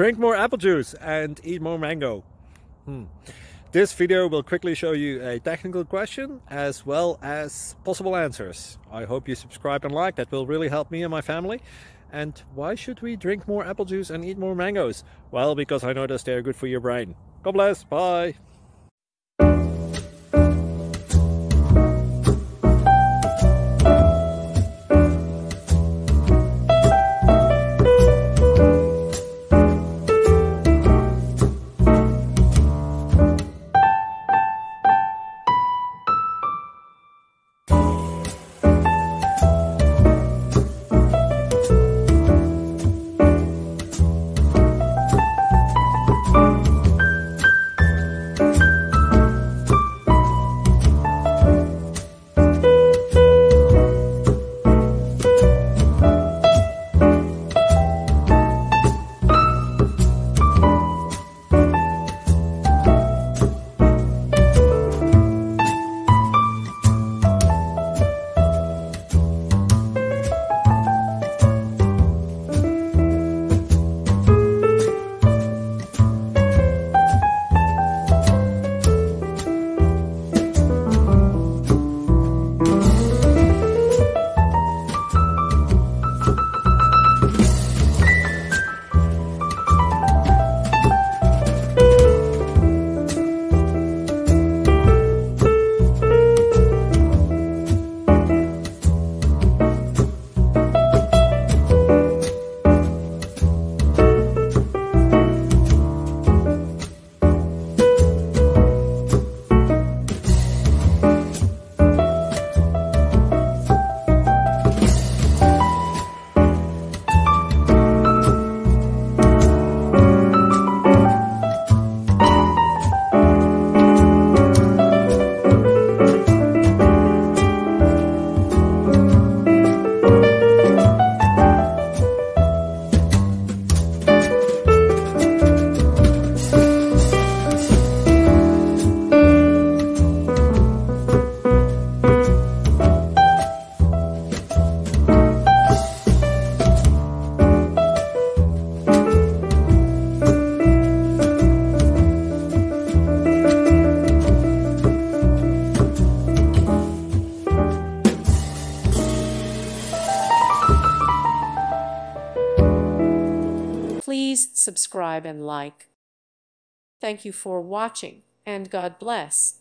drink more apple juice and eat more mango. This video will quickly show you a technical question as well as possible answers. I hope you subscribe and like, that will really help me and my family. And why should we drink more apple juice and eat more mangoes? Well, because I noticed they're good for your brain. God bless, bye! Please subscribe and like. Thank you for watching, and God bless.